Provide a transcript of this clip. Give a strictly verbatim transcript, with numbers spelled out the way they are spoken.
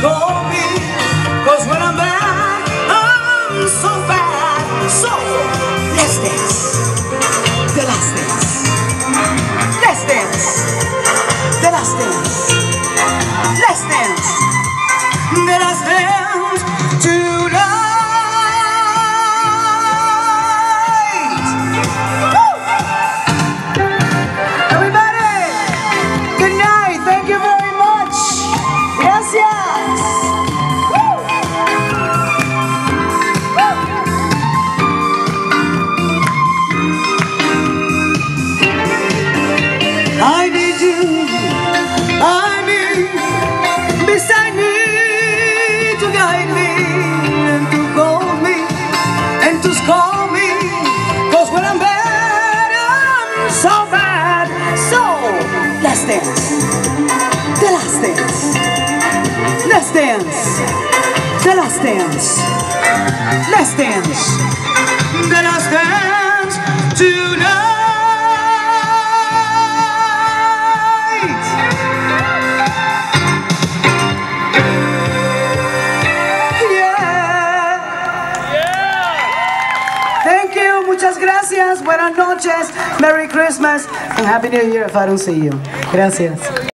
call me, 'cause when I'm back, I'm so bad. So, let's dance, the last dance. Let's dance, the last dance. Let's dance, the last dance tonight. Woo! Everybody, good night. Thank you very much. Gracias. Woo! Woo! I need you. I need beside me to guide me and to hold me and to scold me, 'cause when I'm bad, I'm so bad. So, let's dance, the last dance. Let's dance, the last dance. Let's dance, the last dance tonight. Thank you, muchas gracias, buenas noches, Merry Christmas, and Happy New Year if I don't see you. Gracias.